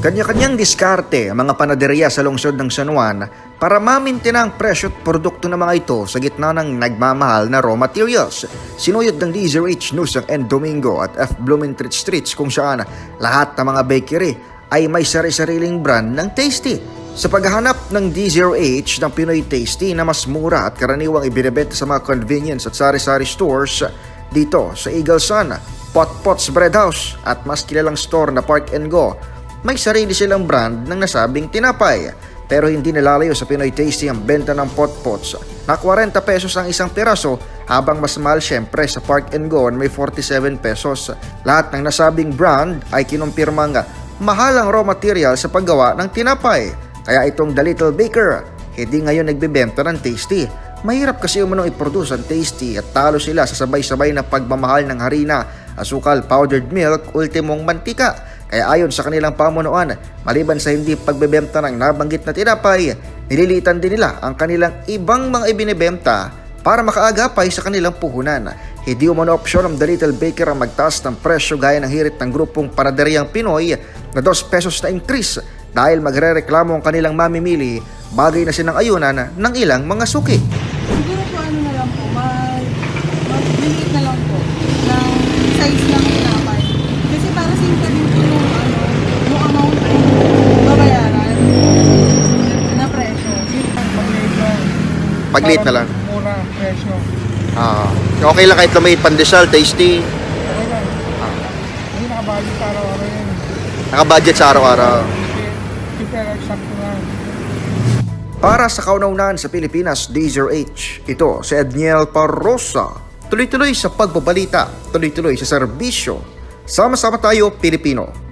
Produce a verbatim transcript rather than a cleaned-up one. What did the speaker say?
Kanya-kanyang diskarte ang mga panaderya sa lungsod ng San Juan para mamintina ang presyo at produkto ng mga ito sa gitna ng nagmamahal na raw materials. Sinuyod ng D Z R H News ang End Domingo at F. Blumentritt Streets kung saan lahat ng mga bakery ay may sari-sariling brand ng Tasty. Sa paghahanap ng D Z R H ng Pinoy Tasty na mas mura at karaniwang ibinebenta sa mga convenience at sari-sari stores dito sa Eagle Sun, Potpot's Bread House at mas kilalang store na Park and Go, may sarili silang brand ng nasabing tinapay. Pero hindi nalalayo sa Pinoy Tasty ang benta ng Potpots na forty pesos ang isang piraso, habang mas mahal syempre sa Park and Go na may forty-seven pesos. Lahat ng nasabing brand ay kinumpirmang mahal ang raw material sa paggawa ng tinapay. Kaya itong The Little Baker hindi ngayon nagbebenta ng Tasty. Mahirap kasi umunong i-produce ang Tasty at talo sila sa sabay-sabay na pagmamahal ng harina, asukal, powdered milk, ultimong mantika. Kaya ayon sa kanilang pamunuan, maliban sa hindi pagbebenta ng nabanggit na tinapay, nililitan din nila ang kanilang ibang mga ibinebenta para makaagapay sa kanilang puhunan. Hindi umano opsyon ng The Little Baker ang magtaas ng presyo gaya ng hirit ng grupong panaderyang Pinoy na two pesos na increase dahil magre-reklamo ang kanilang mamimili, bagay na sinang-ayunan ng ilang mga suki. Siguro po ano na lang po, mag, mag-limit na lang po ng size ng tinapay. Kasi para simple din po yung, ano, yung amount na babayaran na presyo. Pag-late lang. Pag-late na lang. Mura presyo. Ah, okay lang kahit lumit pandesal, Tasty. Okay lang. Hindi nakabudget sa araw-araw yan. Naka-budget sa araw-araw. Hindi pero eksakto lang. Para sa kauna-unahan sa Pilipinas, D Z R H, ito si Edniel Parrosa. Tuloy-tuloy sa pagbabalita, tuloy-tuloy sa serbisyo. Sama-sama tayo, Pilipino.